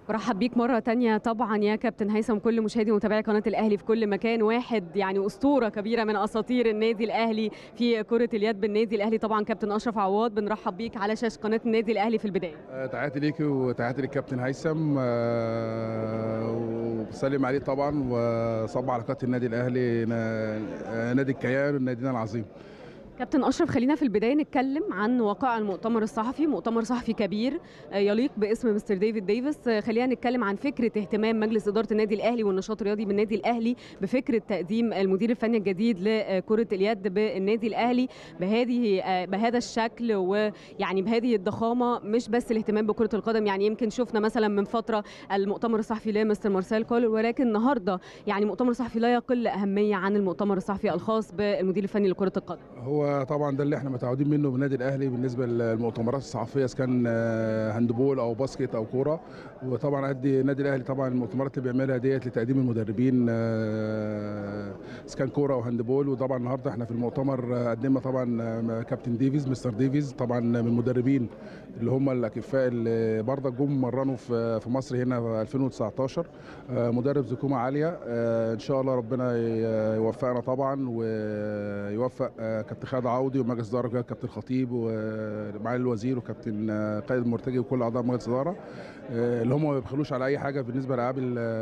برحب بيك مرة تانية طبعا يا كابتن هيثم، كل مشاهدي ومتابعي قناة الأهلي في كل مكان. واحد يعني أسطورة كبيرة من أساطير النادي الأهلي في كرة اليد بالنادي الأهلي، طبعا كابتن أشرف عواد. بنرحب بيك على شاشة قناة النادي الأهلي في البداية. تحياتي ليكي وتحياتي للكابتن هيثم، وبسلم عليه طبعا وصب على قناة النادي الأهلي، نادي الكيان ونادينا العظيم. كابتن أشرف، خلينا في البداية نتكلم عن وقائع المؤتمر الصحفي، مؤتمر صحفي كبير يليق باسم مستر ديفيد ديفيس. خلينا نتكلم عن فكرة اهتمام مجلس إدارة النادي الأهلي والنشاط الرياضي بالنادي الأهلي بفكرة تقديم المدير الفني الجديد لكرة اليد بالنادي الأهلي بهذا الشكل، ويعني بهذه الضخامة. مش بس الاهتمام بكرة القدم، يعني يمكن شفنا مثلا من فترة المؤتمر الصحفي لمستر مارسيل كولر، ولكن النهارده يعني مؤتمر صحفي لا يقل أهمية عن المؤتمر الصحفي الخاص بالمدير الفني لكرة القدم. هو طبعا ده اللي احنا متعودين منه بالنادي الاهلي بالنسبه للمؤتمرات الصحفيه، اذا كان هاندبول او باسكت او كوره. وطبعا ادي النادي الاهلي طبعا المؤتمرات اللي بيعملها ديت لتقديم المدربين، اذا كان كوره او هاندبول. وطبعا النهارده احنا في المؤتمر قدمنا طبعا كابتن ديفيز، مستر ديفيز طبعا من المدربين اللي هم الاكفاء اللي برضه جم مرنوا في مصر هنا في 2019. مدرب زكومه عاليه، ان شاء الله ربنا يوفقنا طبعا ويوفق كابتن خالد عوضي ومجلس اداره كابتن خطيب ومعالي الوزير وكابتن قائد المرتجي وكل اعضاء مجلس الاداره، اللي هم ما بيبخلوش على اي حاجه بالنسبه لالعاب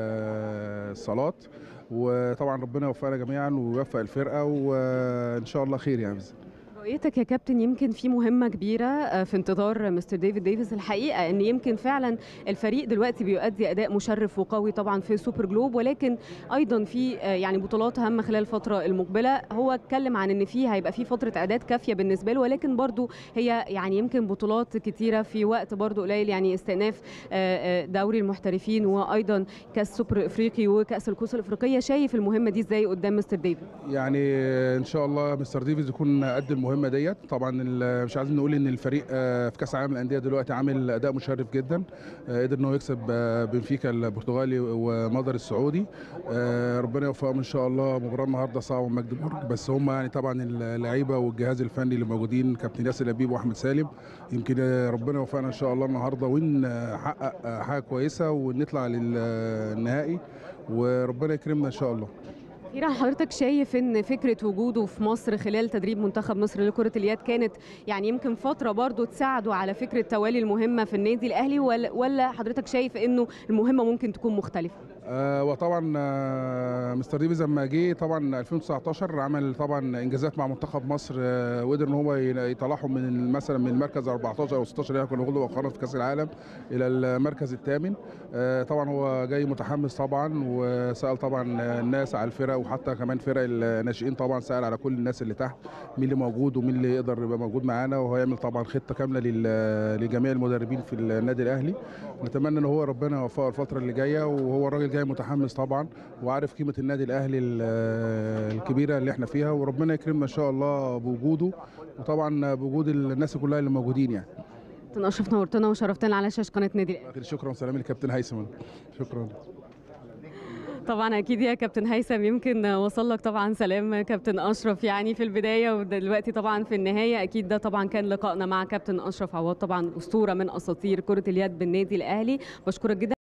الصالات. وطبعا ربنا يوفقنا جميعا ويوفق الفرقه وان شاء الله خير يعني. رؤيتك يا كابتن، يمكن في مهمة كبيرة في انتظار مستر ديفيد ديفيس. الحقيقة ان يمكن فعلا الفريق دلوقتي بيؤدي اداء مشرف وقوي طبعا في سوبر جلوب، ولكن ايضا في يعني بطولات هامة خلال الفترة المقبلة. هو اتكلم عن ان هيبقى في فترة اعداد كافية بالنسبة له، ولكن برضو هي يعني يمكن بطولات كتيرة في وقت برضو قليل، يعني استئناف دوري المحترفين وايضا كاس سوبر افريقي وكاس الكؤوس الافريقية. شايف المهمة دي ازاي قدام مستر ديفيد؟ يعني ان شاء الله مستر ديفيز يكون قد المهمه ديت. طبعا مش عايزين نقول ان الفريق في كاس العالم للانديه دلوقتي عامل اداء مشرف جدا، قدر ان هو يكسب بنفيكا البرتغالي ومضر السعودي. ربنا يوفقهم ان شاء الله. مباراه النهارده صعبه ماجدبورج، بس هم يعني طبعا اللعيبه والجهاز الفني اللي موجودين كابتن ياسر لبيب واحمد سالم. يمكن ربنا يوفقنا ان شاء الله النهارده ونحقق حاجه كويسه ونطلع للنهائي وربنا يكرمنا ان شاء الله. أخيراً، حضرتك شايف ان فكره وجوده في مصر خلال تدريب منتخب مصر لكره اليد كانت يعني يمكن فتره برضو تساعده على فكره توالي المهمه في النادي الاهلي، ولا حضرتك شايف انه المهمه ممكن تكون مختلفه؟ وطبعا مستر ديفيز لما جه طبعا 2019 عمل طبعا انجازات مع منتخب مصر، وقدر ان هو يطلعهم من مثلا من المركز 14 او 16 اللي كنا واخدينه مؤخرا في كاس العالم الى المركز الثامن. طبعا هو جاي متحمس طبعا، وسال طبعا الناس على الفرق وحتى كمان فرق الناشئين. طبعا سال على كل الناس اللي تحت مين اللي موجود ومين اللي يقدر يبقى موجود معانا، وهو يعمل طبعا خطه كامله لجميع المدربين في النادي الاهلي. نتمنى ان هو ربنا يوفقه الفتره اللي جايه، وهو الراجل جاي متحمس طبعا وعارف قيمه النادي الاهلي الكبيره اللي احنا فيها، وربنا يكرمنا ان شاء الله بوجوده وطبعا بوجود الناس كلها اللي موجودين يعني. كابتن اشرف، نورتنا وشرفتنا على شاشه قناه نادي الاهلي. شكرا وسلام للكابتن هيثم. شكرا. طبعا اكيد يا كابتن هيثم، يمكن وصل لك طبعا سلام كابتن اشرف يعني في البدايه، ودلوقتي طبعا في النهايه. اكيد ده طبعا كان لقائنا مع كابتن اشرف عواد، طبعا اسطوره من اساطير كره اليد بالنادي الاهلي. بشكرك جدا.